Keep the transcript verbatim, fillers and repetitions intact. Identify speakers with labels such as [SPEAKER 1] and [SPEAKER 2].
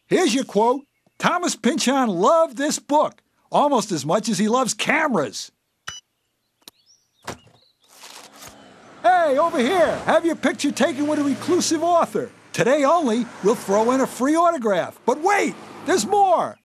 [SPEAKER 1] Here's your quote. Thomas Pynchon loved this book almost as much as he loves cameras. Hey, over here, have your picture taken with a reclusive author. Today only, we'll throw in a free autograph. But wait, there's more.